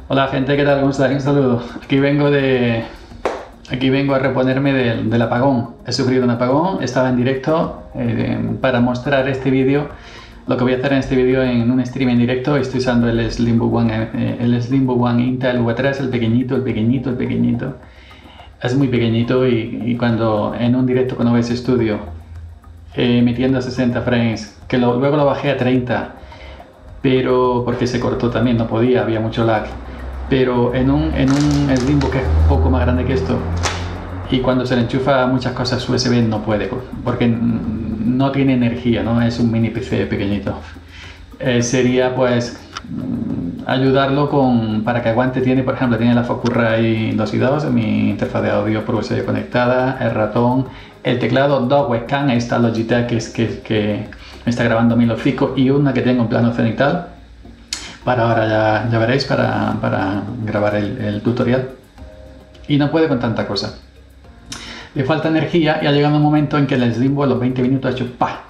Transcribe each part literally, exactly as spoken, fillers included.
Hola gente, ¿qué tal? ¿Cómo estáis? Un saludo. Aquí vengo de... Aquí vengo a reponerme del, del apagón. He sufrido un apagón, estaba en directo eh, para mostrar este vídeo. Lo que voy a hacer en este vídeo en un stream en directo, estoy usando el Slimbook One, eh, el Slimbook One Intel V tres, el pequeñito, el pequeñito, el pequeñito. Es muy pequeñito y, y cuando en un directo con O B S Studio, eh, metiendo sesenta frames, que lo, luego lo bajé a treinta, pero porque se cortó también, no podía, había mucho lag. Pero en un, en un Slimbook que es un poco más grande que esto, y cuando se le enchufa muchas cosas U S B no puede, porque no tiene energía, no es un mini P C pequeñito. Eh, sería pues ayudarlo con, para que aguante. Tiene, por ejemplo, tiene la Focusrite dos y dos, mi interfaz de audio por U S B conectada, el ratón, el teclado, dos webcam, ahí está Logitech que, es, que, que me está grabando mi hocico, y una que tengo en plano cenital. Para ahora ya, ya veréis, para, para grabar el, el tutorial. Y no puede con tanta cosa. Le falta energía y ha llegado un momento en que el Slimbook a los veinte minutos ha hecho ¡pa!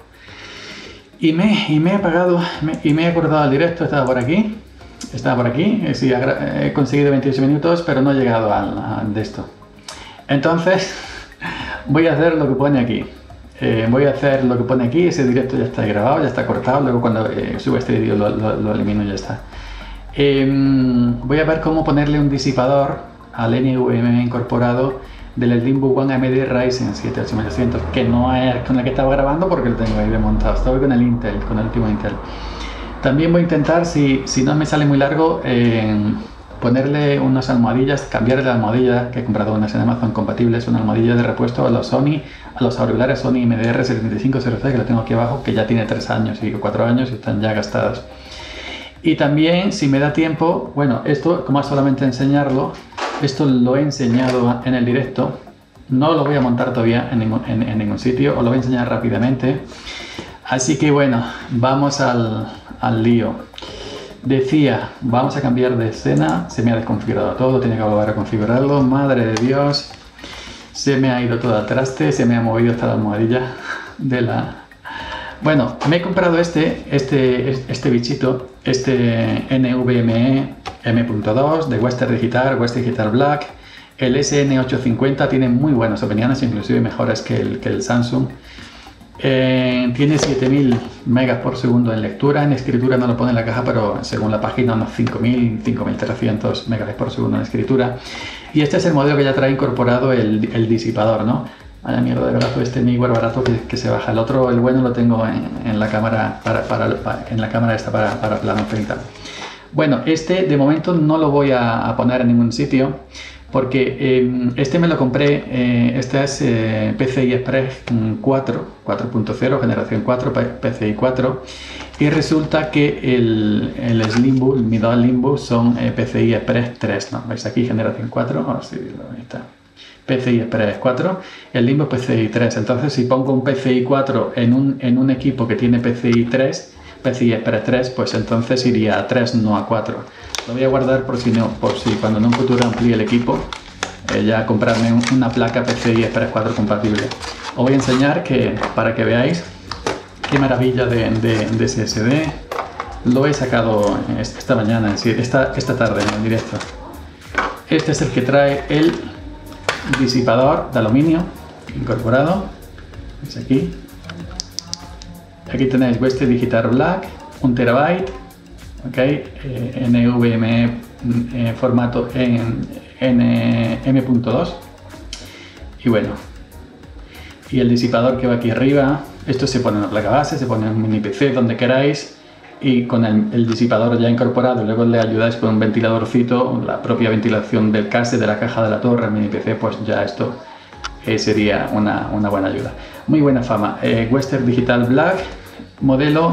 Y me, y me he apagado, me, y me he acordado del directo, estaba por aquí. Estaba por aquí, sí, he conseguido veintiocho minutos, pero no he llegado al, al de esto. Entonces, voy a hacer lo que pone aquí. Eh, voy a hacer lo que pone aquí. Ese directo ya está grabado, ya está cortado. Luego cuando eh, suba este vídeo lo, lo, lo elimino y ya está. Eh, voy a ver cómo ponerle un disipador al N V M E incorporado del Slimbook One A M D Ryzen siete ocho mil ochocientos, que no es con el que estaba grabando porque lo tengo ahí desmontado. Estaba con el Intel, con el último Intel. También voy a intentar, si, si no me sale muy largo, eh, ponerle unas almohadillas, cambiarle la almohadilla, que he comprado unas en Amazon compatibles, una almohadilla de repuesto a los Sony, a los auriculares Sony M D R setenta y cinco cero C, que lo tengo aquí abajo, que ya tiene tres años y cuatro años y están ya gastados. Y también, si me da tiempo, bueno, esto, como es solamente enseñarlo, esto lo he enseñado en el directo, no lo voy a montar todavía en ningún, en, en ningún sitio, os lo voy a enseñar rápidamente. Así que bueno, vamos al, al lío. Decía, vamos a cambiar de escena. Se me ha desconfigurado todo, tiene que volver a configurarlo. Madre de Dios, se me ha ido todo al traste, se me ha movido hasta la almohadilla de la... Bueno, me he comprado este, este, este bichito, este N V M E M punto dos de Western Digital, Western Digital Black. El S N ochocientos cincuenta tiene muy buenas opiniones, inclusive mejores que el, que el Samsung. Eh, tiene siete mil megas por segundo en lectura, en escritura no lo pone en la caja, pero según la página unos cinco mil, cinco mil trescientos megas por segundo en escritura. Y este es el modelo que ya trae incorporado el, el disipador, ¿no? Vaya mierda de brazo este miware barato que, que se baja. El otro, el bueno, lo tengo en, en la cámara para, para, para, en la cámara esta para, para plano cenital. Bueno, este de momento no lo voy a, a poner en ningún sitio, porque eh, este me lo compré, eh, este es eh, P C I Express cuatro, cuatro punto cero, generación cuatro, P C I cuatro, y resulta que el, el Slimbook, mi dos Slimbook son eh, P C I Express tres, ¿no? ¿Veis aquí? Generación cuatro, oh, sí, ahí está. P C I Express cuatro, el Slimbook P C I tres. Entonces, si pongo un P C I cuatro en un, en un equipo que tiene P C I tres, P C I Express tres, pues entonces iría a tres, no a cuatro. Lo voy a guardar por si, no, por si cuando en un futuro amplíe el equipo, eh, ya comprarme un, una placa P C I Express cuatro compatible. Os voy a enseñar que, para que veáis qué maravilla de, de, de S S D. Lo he sacado esta mañana, esta, esta tarde en el directo. Este es el que trae el disipador de aluminio incorporado. Es aquí. Aquí tenéis Western Digital Black, un terabyte, ok, eh, N V M E eh, formato en, en eh, M punto dos. Y bueno, y el disipador que va aquí arriba. Esto se pone en la placa base, se pone en un mini P C donde queráis, y con el, el disipador ya incorporado, y luego le ayudáis con un ventiladorcito, la propia ventilación del case de la caja de la torre, el mini P C, pues ya esto eh, sería una, una buena ayuda. Muy buena fama. Eh, Western Digital Black, modelo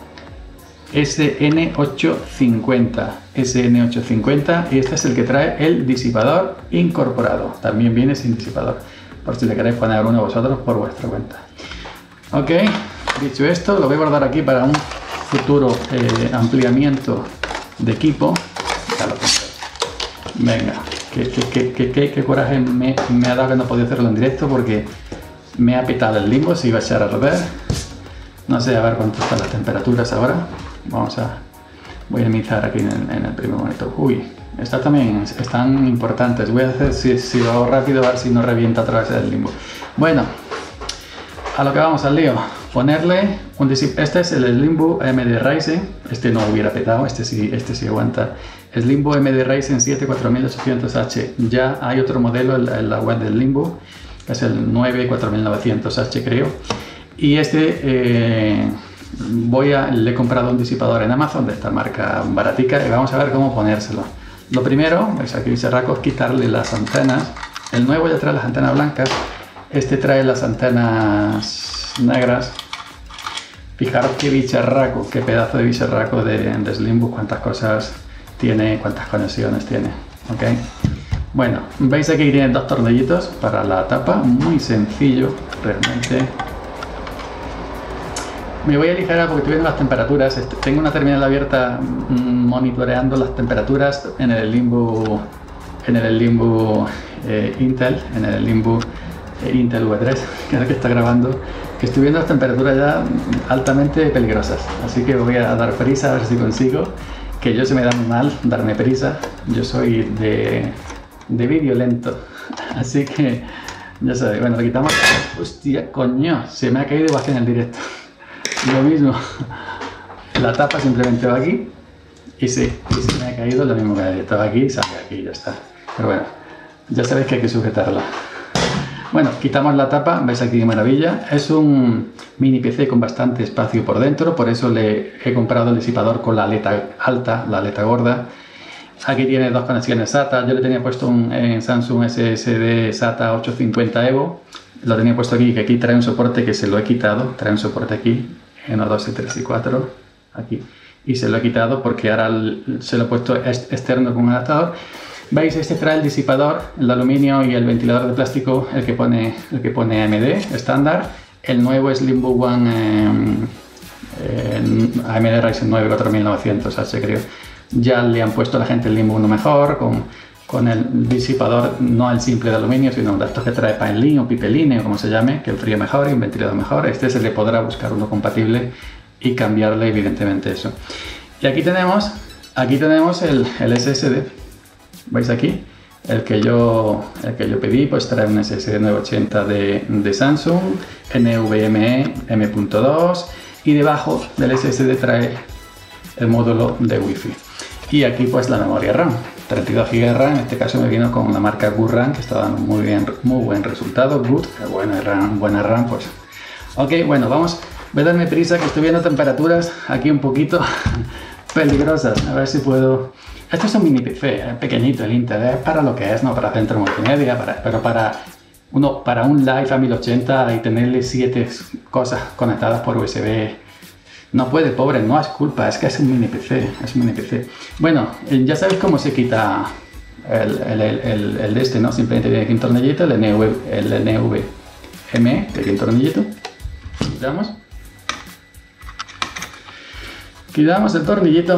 S N ochocientos cincuenta, S N ochocientos cincuenta, y este es el que trae el disipador incorporado. También viene sin disipador, por si le queréis poner uno vosotros por vuestra cuenta. Ok, dicho esto, lo voy a guardar aquí para un futuro eh, ampliamiento de equipo. Ya lo tengo. Venga, qué, qué, qué, qué, qué coraje me, me ha dado que no podía hacerlo en directo, porque me ha pitado el limbo, se iba a echar a arder. No sé, a ver cuánto están las temperaturas ahora. Vamos a... Voy a iniciar aquí en el, en el primer monitor. Uy, Estas también están importantes. Voy a hacer, si, si lo hago rápido, a ver si no revienta a través del limbo. Bueno, a lo que vamos al lío. Ponerle un disipador. Este es el Slimbo A M D Ryzen. Este no hubiera petado, este sí, este sí aguanta. Slimbo A M D Ryzen siete cuatro mil ochocientos H. Ya hay otro modelo en la web del Slimbo, es el nueve cuatro mil novecientos H, creo. Y este eh, voy a, le he comprado un disipador en Amazon de esta marca baratica y vamos a ver cómo ponérselo. Lo primero, veis aquí bicharraco, es quitarle las antenas. El nuevo ya trae las antenas blancas, este trae las antenas negras. Fijaros qué bicharraco, qué pedazo de bicharraco de, de Slimbo, cuántas cosas tiene, cuántas conexiones tiene. ¿Okay? Bueno, veis aquí que tiene dos tornillitos para la tapa, muy sencillo realmente. Me voy a aligerar porque estoy viendo las temperaturas. Tengo una terminal abierta monitoreando las temperaturas en el Slimbo, en el Slimbo eh, Intel, en el Slimbo eh, Intel V tres, que es el que está grabando. Que estoy viendo las temperaturas ya altamente peligrosas. Así que voy a dar prisa a ver si consigo. Que yo se me da muy mal darme prisa. Yo soy de, de vídeo lento. Así que ya sabéis. Bueno, le quitamos. Hostia, coño, se me ha caído igual que en el directo. Lo mismo, la tapa simplemente va aquí y sí, y se me ha caído lo mismo que el estaba aquí y sale aquí y ya está. Pero bueno, ya sabéis que hay que sujetarla. Bueno, quitamos la tapa, veis aquí qué maravilla. Es un mini P C con bastante espacio por dentro, por eso le he comprado el disipador con la aleta alta, la aleta gorda. Aquí tiene dos conexiones SATA, yo le tenía puesto un en Samsung S S D SATA ochocientos cincuenta Evo. Lo tenía puesto aquí, que aquí trae un soporte que se lo he quitado, trae un soporte aquí. uno, dos, tres y cuatro, aquí, y se lo he quitado porque ahora se lo he puesto externo con un adaptador. Veis, este trae el disipador, el de aluminio y el ventilador de plástico, el que pone, el que pone A M D estándar. El nuevo Slimbo One eh, eh, A M D Ryzen nueve cuatro mil novecientos H, creo. Ya le han puesto a la gente el Slimbo uno mejor, con, con el disipador, no el simple de aluminio, sino de estos que trae Painline o Pipeline o como se llame, que enfría mejor y un ventilador mejor. Este se le podrá buscar uno compatible y cambiarle evidentemente eso. Y aquí tenemos, aquí tenemos el, el S S D, veis aquí, el que yo, el que yo pedí, pues trae un S S D novecientos ochenta de, de Samsung, NVMe M punto dos y debajo del S S D trae el módulo de Wi-Fi. Y aquí pues la memoria RAM, treinta y dos gigas de RAM, en este caso me vino con la marca Good RAM, que está dando muy, bien, muy buen resultado. Good, buena RAM, buena RAM pues. Ok, bueno, vamos, voy a darme prisa que estoy viendo temperaturas aquí un poquito peligrosas, a ver si puedo... Esto es un mini P C, es pequeñito el Intel, es para lo que es, no para centro multimedia, para, pero para, uno, para un live a mil ochenta y tenerle siete cosas conectadas por U S B... No puede, pobre, no es culpa, es que es un mini P C, es un mini P C. Bueno, ya sabéis cómo se quita el, el, el, el de este, ¿no? Simplemente tiene aquí un tornillito, el N V, el N V M, que aquí un tornillito. Quitamos. Quitamos el tornillito.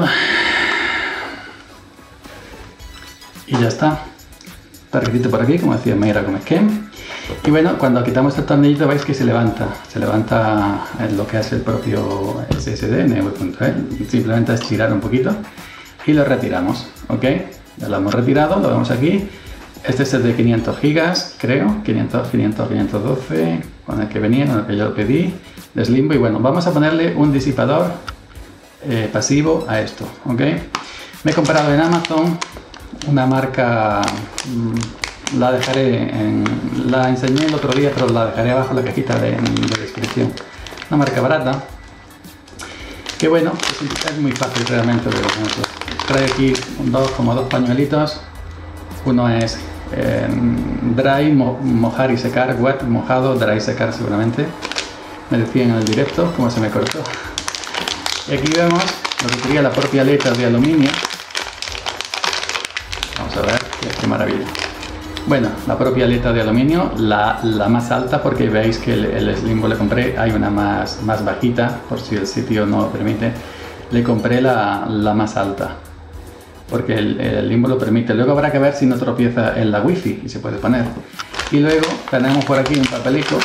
Y ya está. Tarjetito por aquí, como decía Mayra Gómez Kem. Y bueno, cuando quitamos el tornillito veis que se levanta, se levanta en lo que es el propio S S D, N V punto E. Simplemente es tirar un poquito y lo retiramos, ¿ok? Ya lo hemos retirado, lo vemos aquí. Este es el de quinientos gigas, creo, quinientos, quinientos, quinientos doce, con el que venía, con el que yo lo pedí, de Slimbo. Y bueno, vamos a ponerle un disipador eh, pasivo a esto, ¿ok? Me he comprado en Amazon una marca... Mmm, la dejaré en, la enseñé el otro día, pero la dejaré abajo en la cajita de, de descripción. Una marca barata, que bueno, es, es muy fácil realmente de ponerlo. Trae aquí dos, como dos pañuelitos. Uno es eh, dry, mo, mojar y secar, wet, mojado, dry, secar seguramente. Me decían en el directo cómo se me cortó. Y aquí vemos lo que sería la propia aleta de aluminio. Vamos a ver, qué, qué maravilla. Bueno, la propia aleta de aluminio, la, la más alta, porque veis que el, el Slimbo le compré, hay una más, más bajita, por si el sitio no lo permite. Le compré la, la más alta, porque el, el Slimbo lo permite. Luego habrá que ver si no tropieza en la Wi-Fi y se puede poner. Y luego tenemos por aquí un papelico,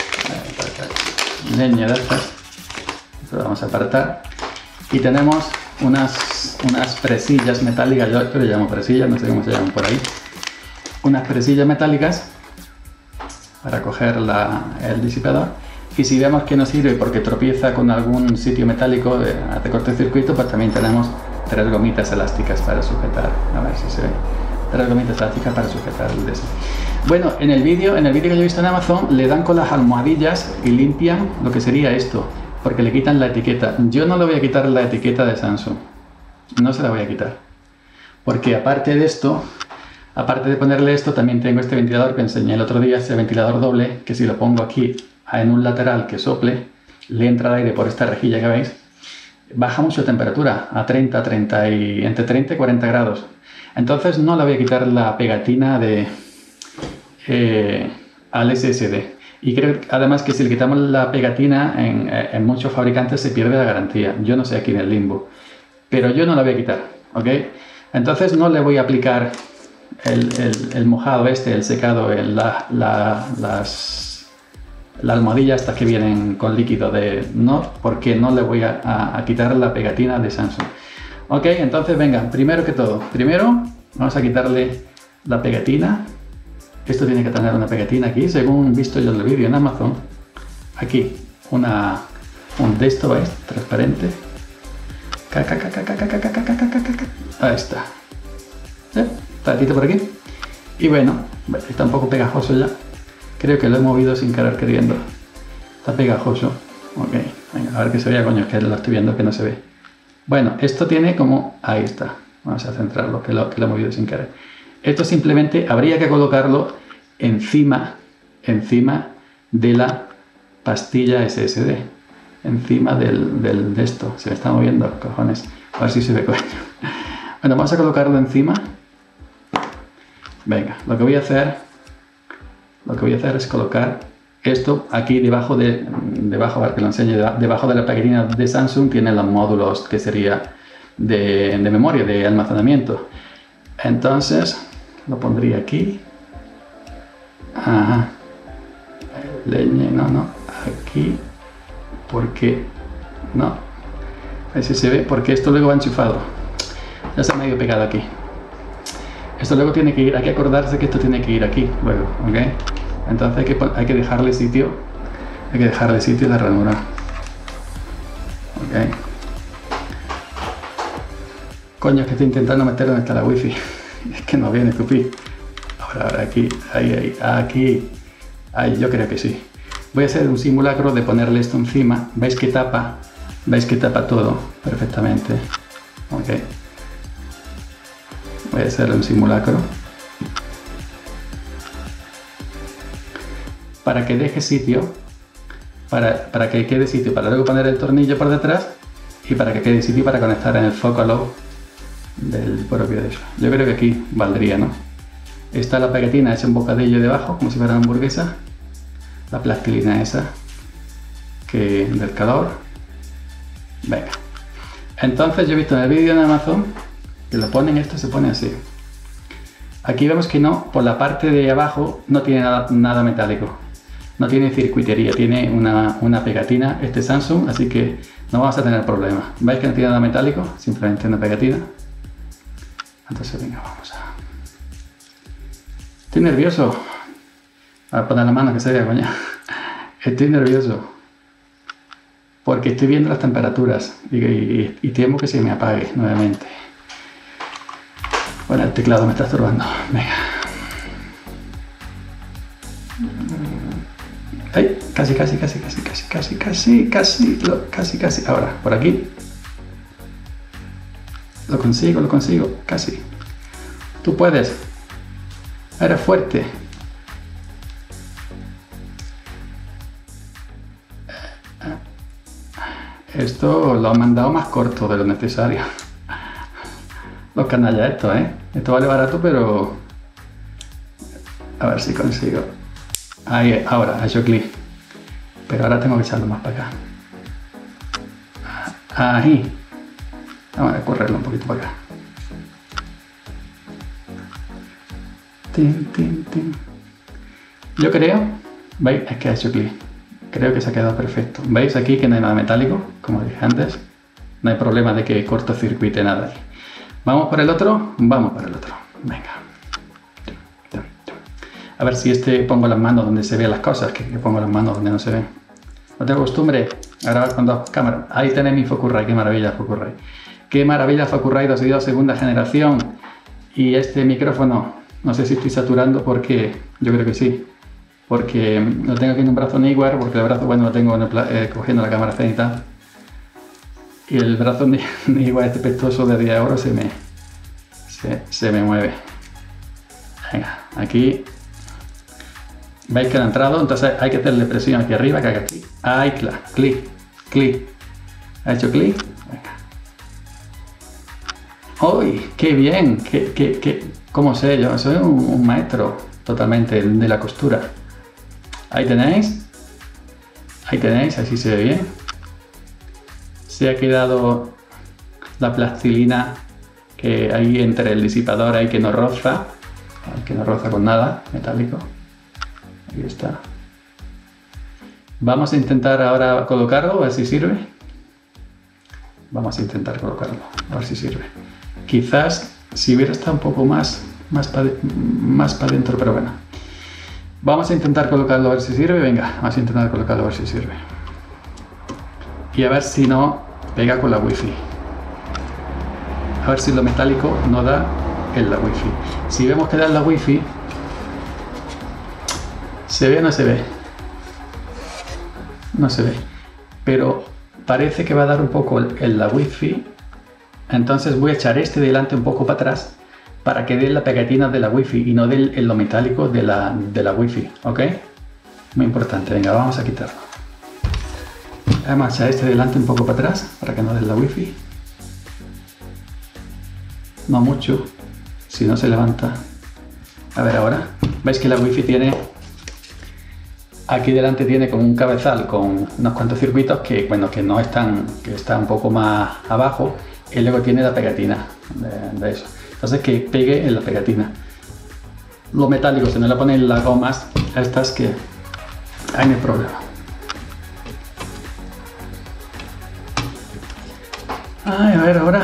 leña de estas, lo vamos a apartar. Y tenemos unas, unas presillas metálicas, yo, yo le llamo presillas, no sé cómo se llaman por ahí, unas presillas metálicas para coger la, el disipador, y si vemos que no sirve porque tropieza con algún sitio metálico de, de cortocircuito, pues también tenemos tres gomitas elásticas para sujetar, a ver si se ve, tres gomitas elásticas para sujetar el deseo. Bueno, en el vídeo en el vídeo que yo he visto en Amazon le dan con las almohadillas y limpian lo que sería esto, porque le quitan la etiqueta. Yo no le voy a quitar la etiqueta de Samsung, no se la voy a quitar, porque aparte de esto, aparte de ponerle esto, también tengo este ventilador que enseñé el otro día, este ventilador doble, que si lo pongo aquí en un lateral que sople, le entra el aire por esta rejilla que veis, baja mucho la temperatura, a treinta, treinta y, entre treinta y cuarenta grados. Entonces no le voy a quitar la pegatina de, eh, al S S D. Y creo además que si le quitamos la pegatina, en, en muchos fabricantes se pierde la garantía. Yo no sé aquí en el Limbo, pero yo no la voy a quitar, ¿ok? Entonces no le voy a aplicar el, el, el mojado este, el secado, el, la, la, las, la almohadilla estas que vienen con líquido de... No, porque no le voy a, a, a quitar la pegatina de Samsung. Ok, entonces venga, primero que todo, primero vamos a quitarle la pegatina. Esto tiene que tener una pegatina aquí, según visto yo en el vídeo en Amazon. Aquí, una, un de esto, ¿veis? Transparente. Ahí está. ¿Eh? Tantito por aquí. Y bueno, está un poco pegajoso ya. Creo que lo he movido sin querer queriendo. Está pegajoso. Ok, venga, a ver que se vea, coño, es que lo estoy viendo que no se ve. Bueno, esto tiene como... Ahí está. Vamos a centrarlo, que lo, que lo he movido sin querer. Esto simplemente habría que colocarlo encima, encima de la pastilla S S D. Encima del, del, de esto. Se me está moviendo, cojones. A ver si se ve, coño. Bueno, vamos a colocarlo encima. Venga, lo que voy a hacer... Lo que voy a hacer es colocar esto aquí debajo de... Debajo, para que lo enseñe. Debajo de la pegatina de Samsung tiene los módulos que sería de, de memoria, de almacenamiento. Entonces... Lo pondría aquí. Ajá. Leñe, no, no. Aquí. Porque. No. A ver si se ve. Porque esto luego va enchufado. Ya se me ha ido pegado aquí. Esto luego tiene que ir. Hay que acordarse que esto tiene que ir aquí. Luego. ¿Ok? Entonces hay que, hay que dejarle sitio. Hay que dejarle sitio a la ranura. Ok. Coño, es que estoy intentando meter donde está la wifi. Es que no viene, tupi. Ahora, ahora, aquí, ahí, ahí, aquí. Ahí, yo creo que sí. Voy a hacer un simulacro de ponerle esto encima. ¿Veis que tapa? ¿Veis que tapa todo perfectamente? Ok. Voy a hacer un simulacro. Para que deje sitio. Para, para que quede sitio para luego poner el tornillo por detrás. Y para que quede sitio para conectar en el Focalo del propio de eso. Yo creo que aquí valdría, ¿no? Está la pegatina hecha un bocadillo debajo, como si fuera una hamburguesa. La plastilina esa que del calor. Venga. Entonces yo he visto en el vídeo en Amazon que lo ponen, esto se pone así. Aquí vemos que no, por la parte de abajo no tiene nada, nada metálico. No tiene circuitería, tiene una, una pegatina, este Samsung, así que no vamos a tener problema. ¿Veis que no tiene nada metálico? Simplemente una pegatina. Entonces venga, vamos a... Estoy nervioso. A poner la mano que se vea, coño. Estoy nervioso. Porque estoy viendo las temperaturas y, y, y temo que se me apague nuevamente. Bueno, el teclado me está estorbando. Venga. Ay, casi, casi, casi, casi, casi, casi, casi, casi, lo, casi, casi. Ahora, por aquí. Lo consigo, lo consigo, casi. Tú puedes. Eres fuerte. Esto lo han mandado más corto de lo necesario. Los canallas esto, ¿eh? Esto vale barato, pero... A ver si consigo. Ahí, ahora, ha hecho clic. Pero ahora tengo que echarlo más para acá. Ahí. Vamos a correrlo un poquito para acá. Tin, tin, tin. Yo creo... ¿Veis? Es que ha hecho clic. Creo que se ha quedado perfecto. ¿Veis aquí que no hay nada metálico? Como dije antes. no hay problema de que cortocircuite nada. ¿Vamos por el otro? Vamos por el otro. Venga. A ver si este pongo las manos donde se vean las cosas, que, que pongo las manos donde no se ven. No tengo costumbre a grabar con dos cámaras. Ahí tenéis mi Focusrite, qué maravilla Focusrite. Qué maravilla Focusrite, ha sido segunda generación. Y este micrófono, no sé si estoy saturando porque, yo creo que sí. Porque lo tengo aquí en un brazo Neewer, porque el brazo, bueno, lo tengo en el, eh, cogiendo la cámara cenital. Y el brazo Neewer este pestoso de diez euros se me, se, se me mueve. Venga, aquí. ¿Veis que ha entrado? Entonces hay que hacerle presión aquí arriba, que haga clic. Ahí, clic, clic, clic. ¿Ha hecho clic? Venga. ¡Uy! ¡Qué bien! ¿Qué, qué, qué? ¿Cómo sé yo? Soy un, un maestro totalmente de la costura. Ahí tenéis. Ahí tenéis, así se ve bien. Se ha quedado la plastilina que hay entre el disipador ahí que no roza. Que no roza con nada metálico. Ahí está. Vamos a intentar ahora colocarlo, a ver si sirve. Vamos a intentar colocarlo, a ver si sirve. Quizás si hubiera estado un poco más, más para más pa dentro, pero bueno. Vamos a intentar colocarlo a ver si sirve. Venga, vamos a intentar colocarlo a ver si sirve. Y a ver si no pega con la wifi. A ver si lo metálico no da en la wifi. Si vemos que da en la wifi, ¿se ve o no se ve? No se ve. Pero parece que va a dar un poco en la wifi. Entonces voy a echar este delante un poco para atrás para que dé la pegatina de la wifi y no dé en lo metálico de la, de la wifi. ¿Ok? Muy importante. Venga, vamos a quitarlo. Vamos a echar este delante un poco para atrás para que no dé la wifi. No mucho. Si no se levanta. A ver ahora. ¿Veis que la wifi tiene... Aquí delante tiene como un cabezal con unos cuantos circuitos que, bueno, que no están, que está un poco más abajo, y luego tiene la pegatina de, de eso. Entonces que pegue en la pegatina. Lo metálico, si no le ponen las gomas estas, que ahí no hay problema. Ay, a ver ahora.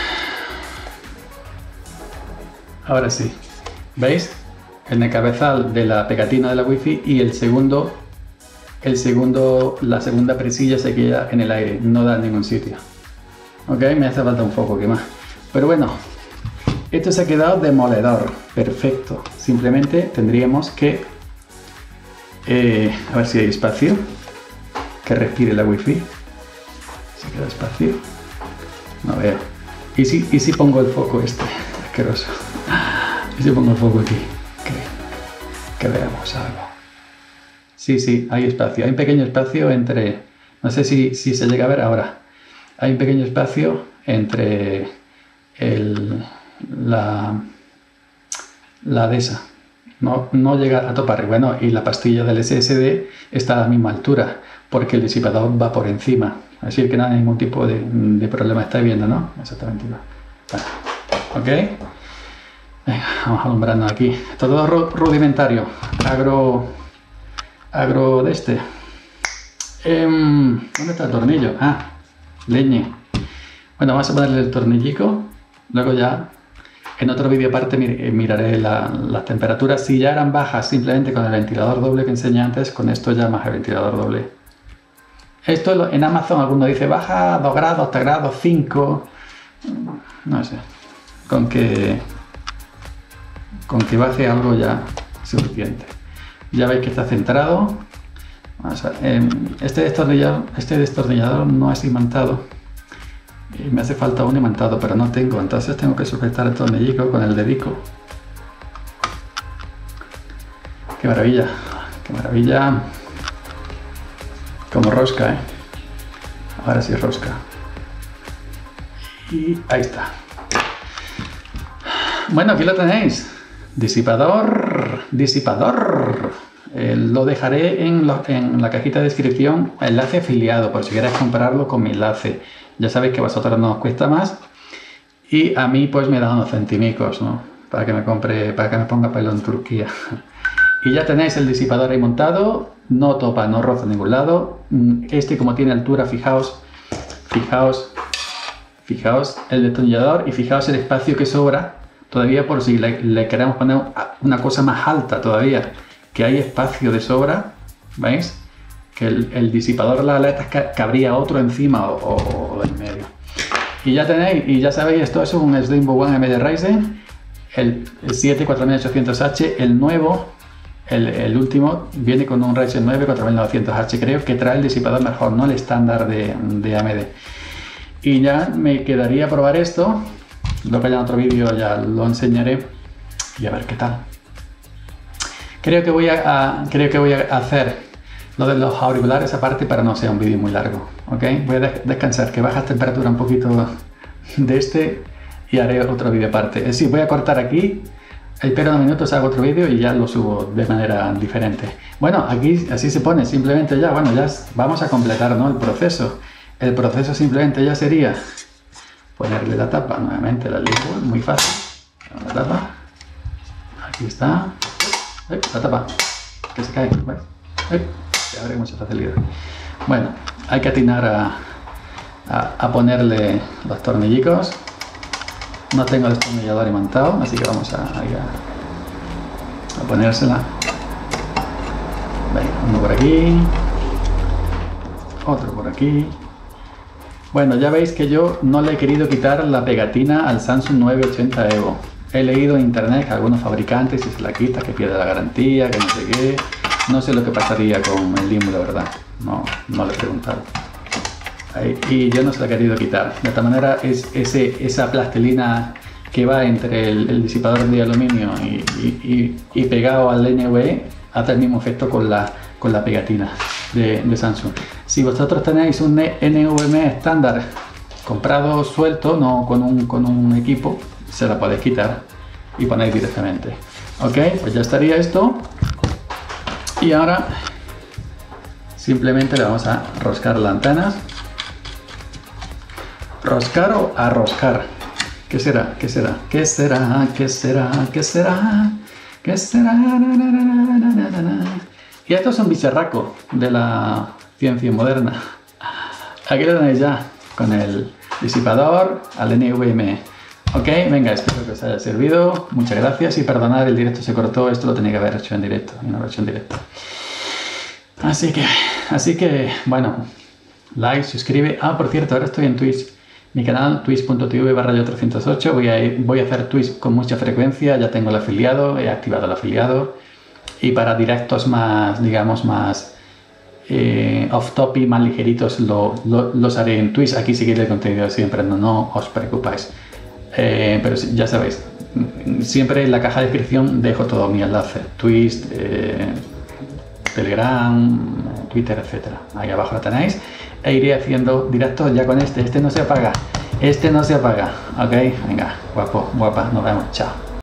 Ahora sí. ¿Veis? En el cabezal de la pegatina de la wifi y el segundo, el segundo, la segunda presilla se queda en el aire, no da en ningún sitio. Ok, me hace falta un foco, ¿qué más? Pero bueno, esto se ha quedado demoledor, perfecto. Simplemente tendríamos que, eh, a ver si hay espacio, que respire la wifi. Se queda espacio, no veo. ¿Y si, y si pongo el foco este, asqueroso? ¿Y si pongo el foco aquí? Que veamos algo. Sí, sí, hay espacio. Hay un pequeño espacio entre... No sé si, si se llega a ver ahora. Hay un pequeño espacio entre el, la, la de esa. No, no llega a topar. Bueno, y la pastilla del S S D está a la misma altura, porque el disipador va por encima. Así que no hay ningún tipo de, de problema. Estáis viendo, ¿no? Exactamente igual. Bueno, ok. Venga, vamos alumbrando aquí. Todo rudimentario. Agro... Agro de este. Eh, ¿Dónde está el tornillo? Ah, leñe. Bueno, vamos a ponerle el tornillico. Luego ya, en otro vídeo aparte, mir miraré la, las temperaturas. Si ya eran bajas simplemente con el ventilador doble que enseñé antes, con esto ya más el ventilador doble. Esto en Amazon alguno dice baja dos grados, tres grados, cinco. No sé. Con que... Con que baje algo ya es suficiente. Ya veis que está centrado. Vamos a ver. Este destornillador, este destornillador no es imantado. Y me hace falta un imantado, pero no tengo. Entonces tengo que sujetar el tornillico con el dedico. ¡Qué maravilla! ¡Qué maravilla! Como rosca, ¿eh? Ahora sí rosca. Y ahí está. Bueno, aquí lo tenéis. Disipador, disipador. Eh, lo dejaré en, lo, en la cajita de descripción, enlace afiliado, por si queréis comprarlo con mi enlace. Ya sabéis que a vosotros no os cuesta más y a mí pues me da unos centimicos, ¿no? Para que me compre, para que me ponga pelo en Turquía. Y ya tenéis el disipador ahí montado, no topa, no roza a ningún lado. Este, como tiene altura, fijaos, fijaos Fijaos el destornillador y fijaos el espacio que sobra todavía por si le, le queremos poner una cosa más alta todavía, que hay espacio de sobra, ¿veis? Que el, el disipador de las aletas cabría otro encima o, o, o en medio. Y ya tenéis, y ya sabéis, esto es un Slimbo One A M D Ryzen, el, el siete cuatro mil ochocientos H, el nuevo, el, el último, viene con un Ryzen nueve cuatro mil novecientos H, creo que trae el disipador mejor, no el estándar de, de A M D. Y ya me quedaría probar esto, lo que haya en otro vídeo ya lo enseñaré y a ver qué tal. Creo que voy a, a, creo que voy a hacer lo de los auriculares aparte para no sea un vídeo muy largo, ¿ok? Voy a de descansar, que baja temperatura un poquito de este y haré otro vídeo aparte. Es decir, voy a cortar aquí, espero unos minutos, hago otro vídeo y ya lo subo de manera diferente. Bueno, aquí así se pone, simplemente ya, bueno, ya vamos a completar, ¿no?, el proceso. El proceso simplemente ya sería ponerle la tapa nuevamente, la Slimbo, muy fácil. La tapa, aquí está, ¡ay!, la tapa, que se cae, ¿ves? ¡Ay!, se abre con mucha facilidad. Bueno, hay que atinar a, a, a ponerle los tornillicos. No tengo el destornillador imantado, así que vamos a, a, a ponérsela. Venga, uno por aquí, otro por aquí. Bueno, ya veis que yo no le he querido quitar la pegatina al Samsung nueve ochenta Evo. He leído en internet que algunos fabricantes, si se la quita, que pierde la garantía, que no sé qué. No sé lo que pasaría con el Slimbo, la verdad. No, no le he preguntado. Ahí, y yo no se la he querido quitar. De esta manera, es ese, esa plastilina que va entre el, el disipador de aluminio y, y, y, y pegado al N V E hace el mismo efecto con la, con la pegatina de, de Samsung. Si vosotros tenéis un N V M E estándar comprado suelto, no con un, con un equipo, se la podéis quitar y ponéis directamente. Ok, pues ya estaría esto. Y ahora simplemente le vamos a roscar las antenas. ¿Roscar o arroscar? ¿Qué será? ¿Qué será? ¿Qué será? ¿Qué será? ¿Qué será? ¿Qué será? Y esto es un bicharraco de la ciencia moderna. Aquí lo tenéis ya, con el disipador al N V M E. Ok, venga, espero que os haya servido. Muchas gracias y perdonad, el directo se cortó. Esto lo tenía que haber hecho en directo, en una versión directa. Así que, así que, bueno, like, suscribe. Ah, por cierto, ahora estoy en Twitch. Mi canal, twitch punto tv barra yo trescientos ocho. Voy a, ir, voy a hacer Twitch con mucha frecuencia. Ya tengo el afiliado, he activado el afiliado. Y para directos más, digamos, más eh, off-topic, más ligeritos, lo, lo, los haré en Twitch. Aquí seguiré el contenido siempre, no, no os preocupáis. Eh, pero ya sabéis, siempre en la caja de descripción dejo todo mi enlace, Twitch, eh, Telegram, Twitter, etcétera. Ahí abajo lo tenéis. E iré haciendo directos ya con este. Este no se apaga. Este no se apaga. Ok, venga, guapo, guapa, nos vemos. Chao.